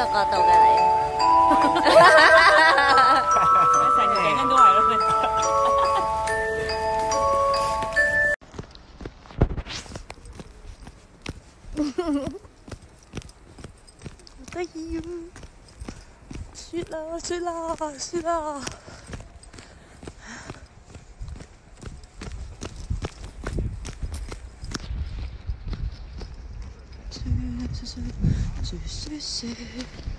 角度嘅嚟。 成條頸巾都係咯。 好得意啊！雪啦雪啦雪啦！雪雪雪雪雪。